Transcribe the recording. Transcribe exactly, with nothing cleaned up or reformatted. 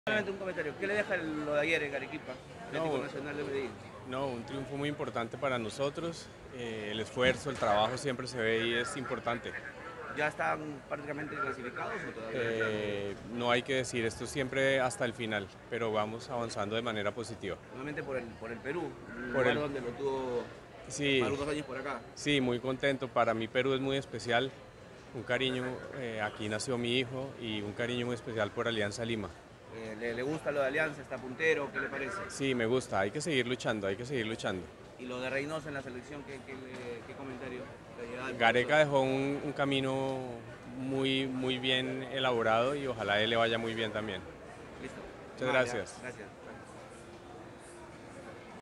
Solamente un comentario. ¿Qué le deja lo de ayer en Arequipa, Atlético No, Nacional de Medellín? no, un triunfo muy importante para nosotros. Eh, el esfuerzo, el trabajo siempre se ve y es importante. ¿Ya están prácticamente clasificados o todavía les queda mucho? Eh, no hay que decir esto siempre hasta el final, pero vamos avanzando de manera positiva. Nuevamente por el, por el Perú, un Por lugar el, donde lo tuvo sí, algunos años por acá. sí, muy contento. Para mí Perú es muy especial. Un cariño, eh, aquí nació mi hijo y un cariño muy especial por Alianza Lima. Eh, le, ¿Le gusta lo de Alianza? ¿Está puntero? ¿Qué le parece? Sí, me gusta, hay que seguir luchando, hay que seguir luchando. Y lo de Reynoso en la selección, ¿qué, qué, le- qué comentario le da al Gareca profesor? dejó un, un camino muy, muy bien elaborado y ojalá a él le vaya muy bien también. Listo. Muchas Amable, ¿ah? gracias. Gracias.